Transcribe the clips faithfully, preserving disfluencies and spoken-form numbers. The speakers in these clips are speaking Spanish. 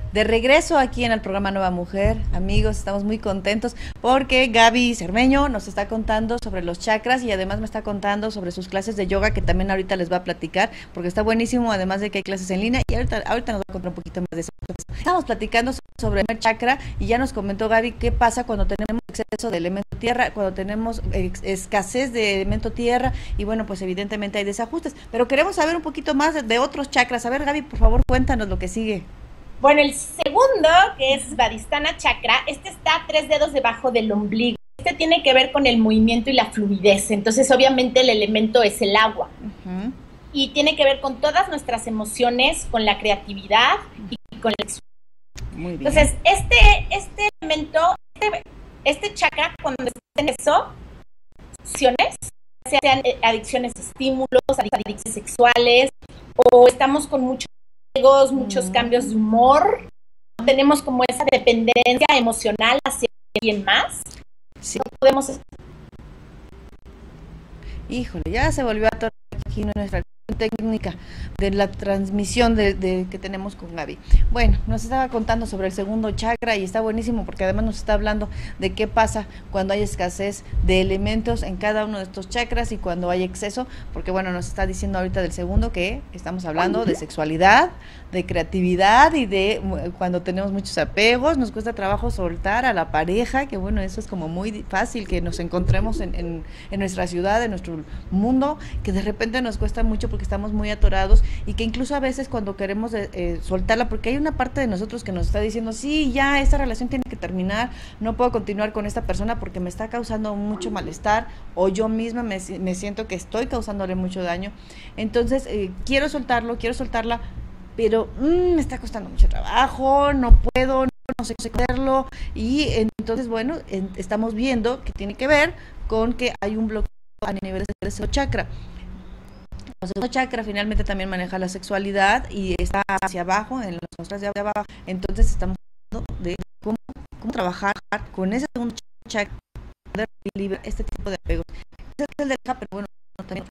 de regreso aquí en el programa Nueva Mujer. Amigos, estamos muy contentos porque Gaby Cermeño nos está contando sobre los chakras y además me está contando sobre sus clases de yoga, que también ahorita les va a platicar porque está buenísimo, además de que hay clases en línea y ahorita, ahorita nos va a contar un poquito más de eso. Estamos platicando sobre el chakra y ya nos comentó Gaby qué pasa cuando tenemos exceso de elemento tierra, cuando tenemos ex escasez de elemento tierra y bueno, pues evidentemente hay desajustes, pero queremos saber un poquito más de, de otros chakras. A ver, Gaby, por favor, cuéntanos lo que sigue. Bueno, el segundo, que es Svadhisthana Chakra, este está a tres dedos debajo del ombligo. Este tiene que ver con el movimiento y la fluidez, entonces obviamente el elemento es el agua. Uh-huh. Y tiene que ver con todas nuestras emociones, con la creatividad y con la expresión. Muy bien. Entonces, este, este elemento, este, este chakra, cuando está en eso, adicciones, sean adicciones a estímulos, adicciones sexuales, o estamos con muchos egos, muchos mm. cambios de humor, tenemos como esa dependencia emocional hacia alguien más. Sí. No podemos... Híjole, ya se volvió a tornar aquí nuestra técnica de la transmisión de, de que tenemos con Gaby. Bueno, nos estaba contando sobre el segundo chakra y está buenísimo porque además nos está hablando de qué pasa cuando hay escasez de elementos en cada uno de estos chakras y cuando hay exceso, porque bueno, nos está diciendo ahorita del segundo que estamos hablando de sexualidad, de creatividad y de cuando tenemos muchos apegos, nos cuesta trabajo soltar a la pareja, que bueno, eso es como muy fácil que nos encontremos en, en, en nuestra ciudad, en nuestro mundo, que de repente nos cuesta mucho porque estamos muy atorados y que incluso a veces cuando queremos eh, soltarla, porque hay una parte de nosotros que nos está diciendo, sí, ya, esta relación tiene que terminar, no puedo continuar con esta persona porque me está causando mucho malestar o yo misma me, me siento que estoy causándole mucho daño, entonces eh, quiero soltarlo, quiero soltarla, pero mmm, me está costando mucho trabajo, no puedo, no, no sé cómo hacerlo y entonces bueno, en, estamos viendo que tiene que ver con que hay un bloqueo a nivel de ese chakra. El segundo chakra finalmente también maneja la sexualidad y está hacia abajo, en los chakras de abajo, entonces estamos hablando de cómo, cómo trabajar con ese segundo chakra, poder liberar este tipo de apegos. Ese es el del chakra, pero bueno, no también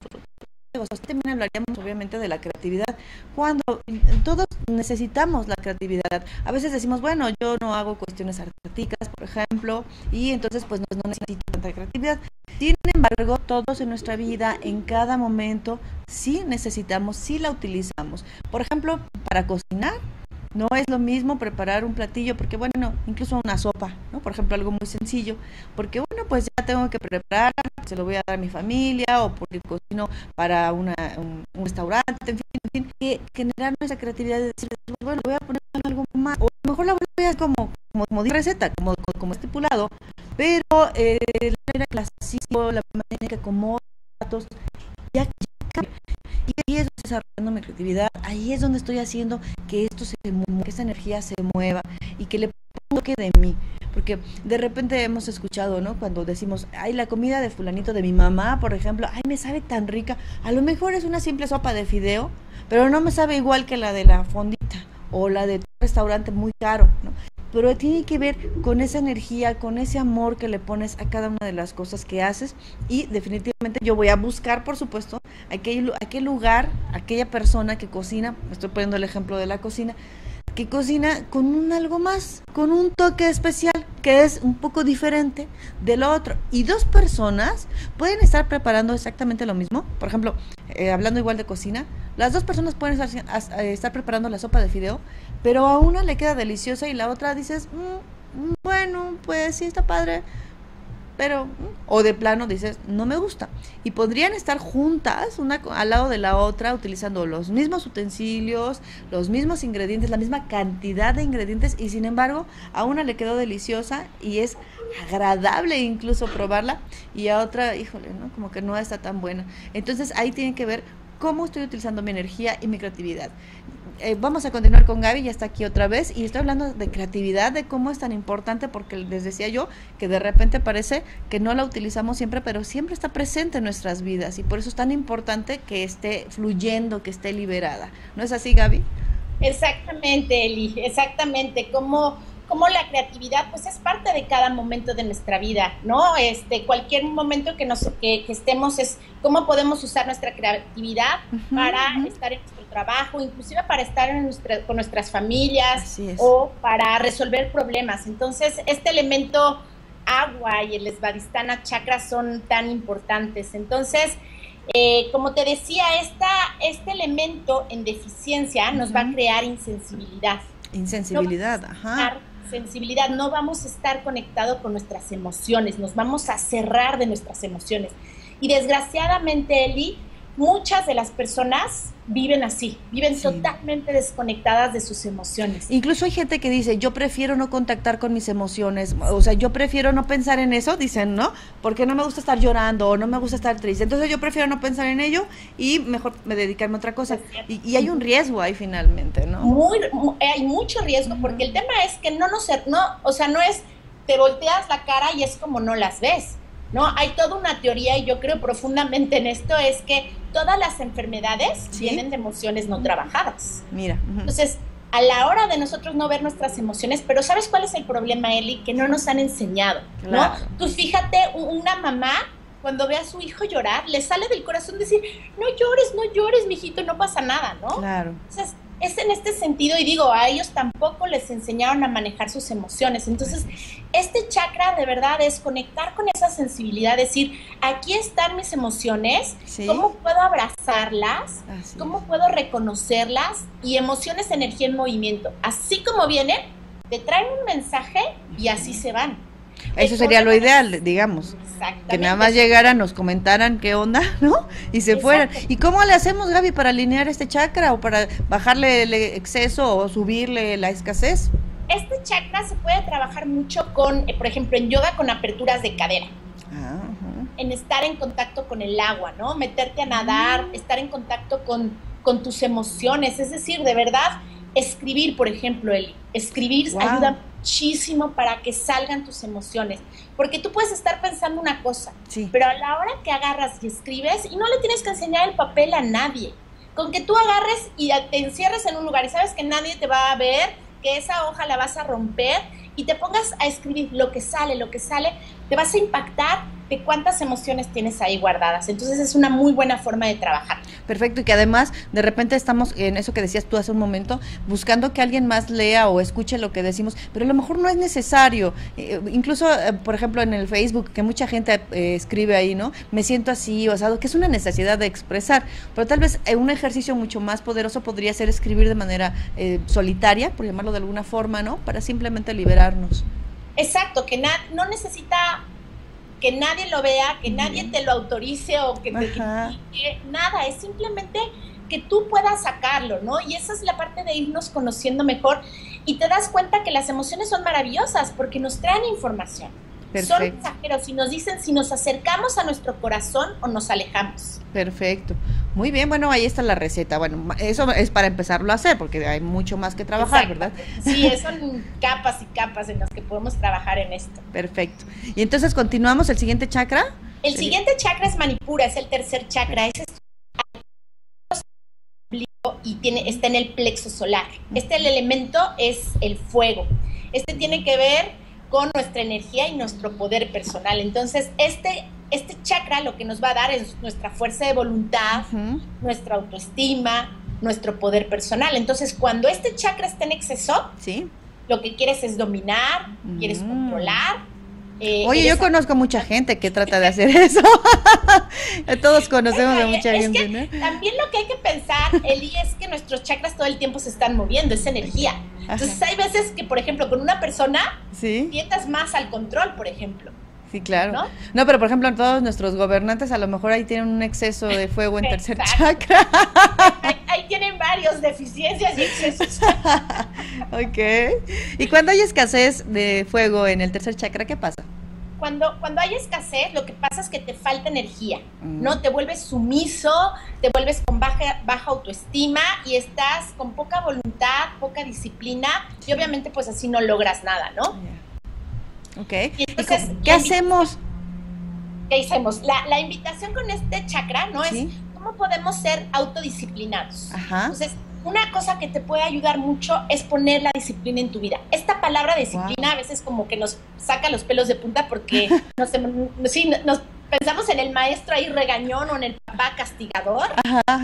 también hablaríamos obviamente de la creatividad, cuando todos necesitamos la creatividad. A veces decimos, bueno, yo no hago cuestiones artísticas, por ejemplo, y entonces pues no, no necesito tanta creatividad. Sin embargo, todos en nuestra vida, en cada momento, sí necesitamos, sí la utilizamos. Por ejemplo, para cocinar, no es lo mismo preparar un platillo, porque bueno, incluso una sopa, ¿no? Por ejemplo, algo muy sencillo, porque bueno, pues ya tengo que preparar, se lo voy a dar a mi familia, o porque cocino para una, un, un restaurante, en fin, en fin, que generar nuestra creatividad de decir, bueno, voy a poner algo más, o a lo mejor la voy a hacer como, como, como de receta, como, como estipulado, pero eh, la clasismo, la manera que acomodo datos, ya, ya cambia. Y ahí es donde estoy desarrollando mi creatividad, ahí es donde estoy haciendo que esto se mueva, que esta energía se mueva y que le ponga un toque de mí. Porque de repente hemos escuchado, ¿no? Cuando decimos, ay, la comida de fulanito de mi mamá, por ejemplo, ay, me sabe tan rica. A lo mejor es una simple sopa de fideo, pero no me sabe igual que la de la fondita o la de un restaurante muy caro, ¿no? Pero tiene que ver con esa energía, con ese amor que le pones a cada una de las cosas que haces y definitivamente yo voy a buscar, por supuesto, aquel, aquel lugar, aquella persona que cocina, me estoy poniendo el ejemplo de la cocina, que cocina con un algo más, con un toque especial que es un poco diferente de lo otro. Y dos personas pueden estar preparando exactamente lo mismo. Por ejemplo, eh, hablando igual de cocina, las dos personas pueden estar, estar preparando la sopa de fideo, pero a una le queda deliciosa y la otra dices, mmm, bueno, pues sí está padre, pero, o de plano dices, no me gusta. Y podrían estar juntas, una al lado de la otra, utilizando los mismos utensilios, los mismos ingredientes, la misma cantidad de ingredientes, y sin embargo, a una le quedó deliciosa y es agradable incluso probarla, y a otra, híjole, ¿no? Como que no está tan buena. Entonces ahí tienen que ver cómo estoy utilizando mi energía y mi creatividad. Eh, vamos a continuar con Gaby, ya está aquí otra vez, y estoy hablando de creatividad, de cómo es tan importante, porque les decía yo que de repente parece que no la utilizamos siempre, pero siempre está presente en nuestras vidas, y por eso es tan importante que esté fluyendo, que esté liberada. ¿No es así, Gaby? Exactamente, Eli, exactamente, como... como la creatividad pues es parte de cada momento de nuestra vida, ¿no? Este, cualquier momento que nos que, que estemos es cómo podemos usar nuestra creatividad uh-huh, para uh-huh. estar en nuestro trabajo, inclusive para estar en nuestra, con nuestras familias o para resolver problemas. Entonces, este elemento agua y el Svadhisthana chakra son tan importantes. Entonces, eh, como te decía, esta, este elemento en deficiencia nos uh-huh. va a crear insensibilidad. Insensibilidad, no ajá. Sensibilidad, no vamos a estar conectados con nuestras emociones, nos vamos a cerrar de nuestras emociones. Y desgraciadamente, Eli, muchas de las personas viven así, viven sí. totalmente desconectadas de sus emociones. Incluso hay gente que dice, yo prefiero no contactar con mis emociones, o sea, yo prefiero no pensar en eso, dicen, ¿no? Porque no me gusta estar llorando o no me gusta estar triste. Entonces yo prefiero no pensar en ello y mejor me dedicarme a otra cosa. Y, y hay un riesgo ahí finalmente, ¿no? Muy, muy hay mucho riesgo, uh-huh. porque el tema es que no nos, no, o sea, no es, te volteas la cara y es como no las ves. No, hay toda una teoría y yo creo profundamente en esto, es que todas las enfermedades ¿sí? vienen de emociones no trabajadas. Mira. Uh-huh. Entonces, a la hora de nosotros no ver nuestras emociones, pero ¿sabes cuál es el problema, Eli? Que no nos han enseñado, claro. ¿no? Tú fíjate, una mamá, cuando ve a su hijo llorar, le sale del corazón decir, no llores, no llores, mijito, no pasa nada, ¿no? Claro. Entonces, es en este sentido, y digo, a ellos tampoco les enseñaron a manejar sus emociones. Entonces, este chakra de verdad es conectar con esa sensibilidad, decir, aquí están mis emociones, ¿sí? ¿Cómo puedo abrazarlas? Así ¿Cómo es. puedo reconocerlas? Y emociones, energía en movimiento. Así como vienen, te traen un mensaje y así se van. Eso sería lo ideal, digamos, que nada más llegaran, nos comentaran qué onda, ¿no? Y se Exacto. fueran. ¿Y cómo le hacemos, Gaby, para alinear este chakra o para bajarle el exceso o subirle la escasez? Este chakra se puede trabajar mucho con, eh, por ejemplo, en yoga con aperturas de cadera. Ah, uh-huh. En estar en contacto con el agua, ¿no? Meterte a nadar, uh-huh. estar en contacto con, con tus emociones, es decir, de verdad, escribir, por ejemplo, Eli, escribir wow. ayuda muchísimo para que salgan tus emociones, porque tú puedes estar pensando una cosa, sí. pero a la hora que agarras y escribes, y no le tienes que enseñar el papel a nadie, con que tú agarres y te encierres en un lugar y sabes que nadie te va a ver, que esa hoja la vas a romper y te pongas a escribir lo que sale, lo que sale, te vas a impactar de cuántas emociones tienes ahí guardadas. Entonces es una muy buena forma de trabajar. Perfecto, y que además de repente estamos en eso que decías tú hace un momento, buscando que alguien más lea o escuche lo que decimos, pero a lo mejor no es necesario. Eh, incluso, eh, por ejemplo, en el Facebook, que mucha gente eh, escribe ahí, ¿no? Me siento así, o sea, que es una necesidad de expresar, pero tal vez eh, un ejercicio mucho más poderoso podría ser escribir de manera eh, solitaria, por llamarlo de alguna forma, ¿no? Para simplemente liberarnos. Exacto, que na- no necesita que nadie lo vea, que nadie te lo autorice o que te critique, nada, es simplemente que tú puedas sacarlo, ¿no? Y esa es la parte de irnos conociendo mejor y te das cuenta que las emociones son maravillosas porque nos traen información. Perfecto. Son mensajeros y nos dicen si nos acercamos a nuestro corazón o nos alejamos. Perfecto. Muy bien, bueno, ahí está la receta. Bueno, eso es para empezarlo a hacer porque hay mucho más que trabajar, Exacto. ¿verdad? Sí, son capas y capas en las que podemos trabajar en esto. Perfecto. Y entonces continuamos, el siguiente chakra. El ¿Sí? siguiente chakra es Manipura, es el tercer chakra, es y tiene, está en el plexo solar. Este el elemento es el fuego. Este tiene que ver con nuestra energía y nuestro poder personal. Entonces, este, este chakra lo que nos va a dar es nuestra fuerza de voluntad, uh-huh. nuestra autoestima, nuestro poder personal. Entonces, cuando este chakra está en exceso, ¿sí? Lo que quieres es dominar, uh-huh. quieres controlar. Eh, Oye, yo conozco mucha gente que trata de hacer eso. Todos conocemos a mucha es gente, que ¿no? También lo que hay que pensar, Eli, es que nuestros chakras todo el tiempo se están moviendo, es energía. Entonces Ajá. hay veces que, por ejemplo, con una persona ¿Sí? tiendas más al control, por ejemplo. Sí, claro. ¿No? No, pero por ejemplo, todos nuestros gobernantes a lo mejor ahí tienen un exceso de fuego en tercer chakra. Ahí, ahí tienen varios deficiencias y excesos. Ok. ¿Y cuando hay escasez de fuego en el tercer chakra, qué pasa? Cuando, cuando hay escasez, lo que pasa es que te falta energía, mm. ¿no? Te vuelves sumiso, te vuelves con baja, baja autoestima y estás con poca voluntad, poca disciplina y obviamente pues así no logras nada, ¿no? Yeah. Ok. Y entonces, ¿qué hacemos? ¿Qué hacemos? La, la invitación con este chakra, ¿no? ¿Sí? Es cómo podemos ser autodisciplinados. Ajá. Entonces, una cosa que te puede ayudar mucho es poner la disciplina en tu vida. Esta palabra disciplina wow. a veces como que nos saca los pelos de punta porque nos, sí, nos pensamos en el maestro ahí regañón o en el papá castigador. Ajá, ajá.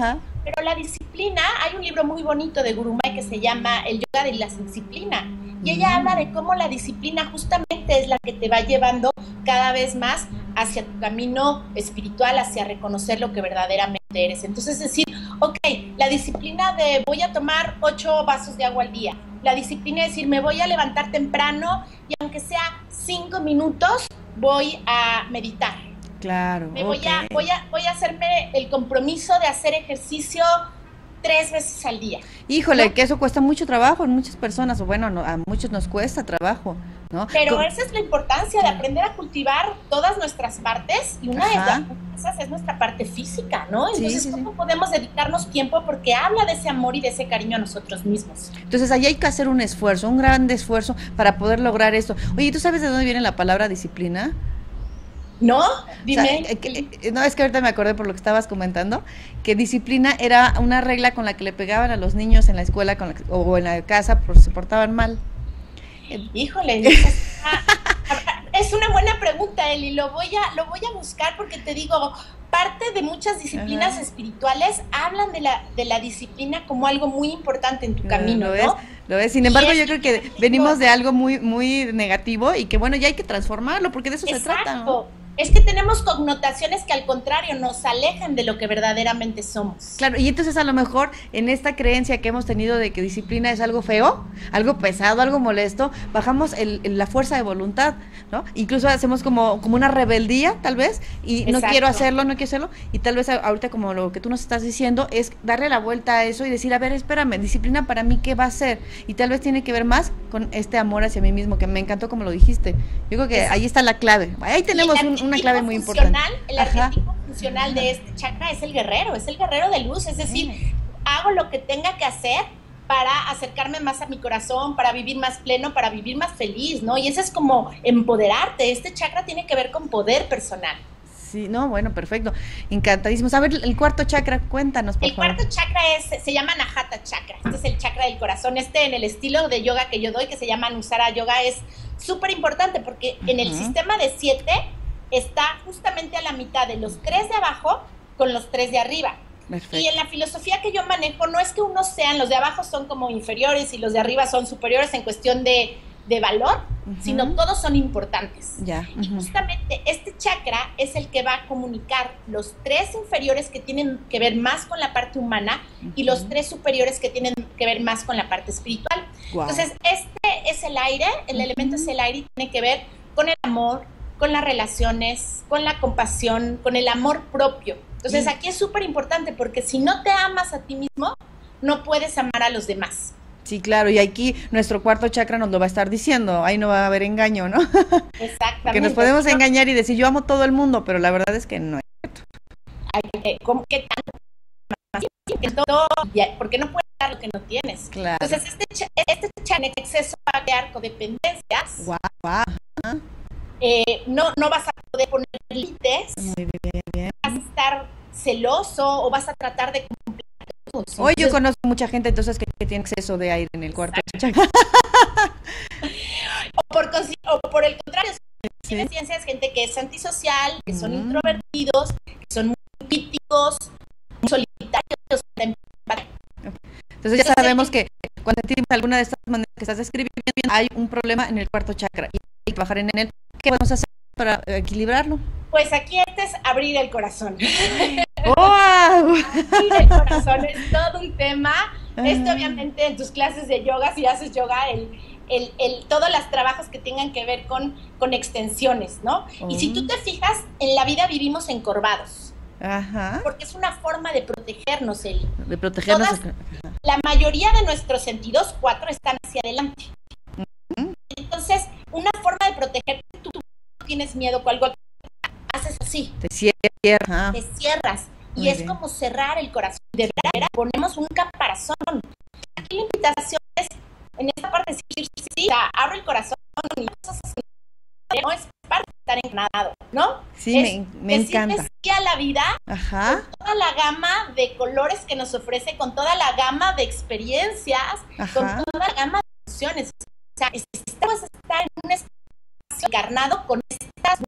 Pero la disciplina, hay un libro muy bonito de Gurumay que se llama El yoga de la disciplina, y ella habla de cómo la disciplina justamente es la que te va llevando cada vez más hacia tu camino espiritual, hacia reconocer lo que verdaderamente eres. Entonces decir, ok, la disciplina de voy a tomar ocho vasos de agua al día, la disciplina de decir me voy a levantar temprano y aunque sea cinco minutos voy a meditar. Claro. Me voy, okay. a, voy, a, voy a hacerme el compromiso de hacer ejercicio tres veces al día. Híjole, ¿no? que eso cuesta mucho trabajo en muchas personas, o bueno, no, a muchos nos cuesta trabajo, ¿no? Pero Con... esa es la importancia de aprender a cultivar todas nuestras partes, y una Ajá. de esas es nuestra parte física, ¿no? Entonces, sí, sí, ¿cómo sí. podemos dedicarnos tiempo? Porque habla de ese amor y de ese cariño a nosotros mismos. Entonces, ahí hay que hacer un esfuerzo, un gran esfuerzo para poder lograr esto. Oye, ¿tú sabes de dónde viene la palabra disciplina? No, dime. O sea, que, no, es que ahorita me acordé por lo que estabas comentando, que disciplina era una regla con la que le pegaban a los niños en la escuela con la, o en la casa por si se portaban mal. Híjole, es una buena pregunta, Eli, lo voy a, lo voy a buscar porque te digo, parte de muchas disciplinas Ajá. espirituales hablan de la, de la disciplina como algo muy importante en tu camino, ¿Lo ves? ¿no? Lo ves, sin embargo, yo creo que venimos de algo muy, muy negativo y que bueno, ya hay que transformarlo porque de eso Exacto. se trata, ¿no? Es que tenemos connotaciones que al contrario nos alejan de lo que verdaderamente somos. Claro, y entonces a lo mejor en esta creencia que hemos tenido de que disciplina es algo feo, algo pesado, algo molesto, bajamos el, el, la fuerza de voluntad, ¿no? Incluso hacemos como, como una rebeldía, tal vez, y Exacto. no quiero hacerlo, no quiero hacerlo, y tal vez ahorita como lo que tú nos estás diciendo es darle la vuelta a eso y decir, a ver, espérame, disciplina para mí, ¿qué va a ser? Y tal vez tiene que ver más con este amor hacia mí mismo, que me encantó como lo dijiste. Yo creo que Exacto. ahí está la clave, ahí tenemos un una clave muy importante. El arquetipo Ajá. funcional de este chakra es el guerrero, es el guerrero de luz, es decir, sí. hago lo que tenga que hacer para acercarme más a mi corazón, para vivir más pleno, para vivir más feliz, ¿no? Y eso es como empoderarte, este chakra tiene que ver con poder personal. Sí, no, bueno, perfecto, encantadísimos. A ver, el cuarto chakra, cuéntanos, por el favor. El cuarto chakra es, se llama Anahata Chakra, este es el chakra del corazón, este en el estilo de yoga que yo doy, que se llama Anusara Yoga, es súper importante porque uh-huh. en el sistema de siete está justamente a la mitad de los tres de abajo con los tres de arriba. Perfecto. Y en la filosofía que yo manejo, no es que unos sean, los de abajo son como inferiores y los de arriba son superiores en cuestión de, de valor, uh-huh. sino todos son importantes. Ya. Uh-huh. Y justamente este chakra es el que va a comunicar los tres inferiores que tienen que ver más con la parte humana uh-huh. y los tres superiores que tienen que ver más con la parte espiritual. Wow. Entonces, este es el aire, el uh-huh. elemento es el aire y tiene que ver con el amor, con las relaciones, con la compasión, con el amor propio. Entonces sí. aquí es súper importante porque si no te amas a ti mismo, no puedes amar a los demás. Sí, claro, y aquí nuestro cuarto chakra nos lo va a estar diciendo, ahí no va a haber engaño, ¿no? Exactamente. Porque nos podemos engañar y decir, yo amo todo el mundo, pero la verdad es que no es cierto. Ay, ¿cómo, ¿Qué tanto? ¿Por qué no puedes dar lo que no tienes? Claro. Entonces este, este chakra en exceso va a crear codependencias. Guau, guau. Eh, no, no vas a poder poner límites, Muy bien, bien. vas a estar celoso o vas a tratar de cumplir todos. Hoy yo conozco mucha gente entonces que, que tiene exceso de aire en el cuarto chakra. o, por, o por el contrario, sí. en ciencias gente que es antisocial, que son mm. introvertidos, que son muy críticos, muy solitarios. Entonces ya sabemos que cuando sentimos alguna de estas maneras que estás describiendo, hay un problema en el cuarto chakra y hay que trabajar en él. ¿Qué podemos hacer para equilibrarlo? Pues aquí este es abrir el corazón. ¡Wow! Abrir el corazón es todo un tema. Uh-huh. Esto obviamente en tus clases de yoga, si haces yoga, el, el, el, todos los trabajos que tengan que ver con, con extensiones, ¿no? Uh-huh. Y si tú te fijas, en la vida vivimos encorvados. Ajá. Porque es una forma de protegernos, Eli. De protegernos. Todas, la mayoría de nuestros sentidos, cuatro, están hacia adelante. Uh-huh. Entonces, una forma de protegerte, tú, tú tienes miedo con algo, haces así. Te cierras. Te cierras. Muy y es bien. Como cerrar el corazón. De verdad, ponemos un caparazón. Aquí la invitación es, en esta parte, decir, sí, sí, abre el corazón y cosas así. No es parte de estar encarnado, ¿no? Sí, es, me, me encanta. Es sí a la vida, Ajá. con toda la gama de colores que nos ofrece, con toda la gama de experiencias, Ajá. con toda la gama de emociones. O sea, necesitamos estar en un espacio encarnado con estas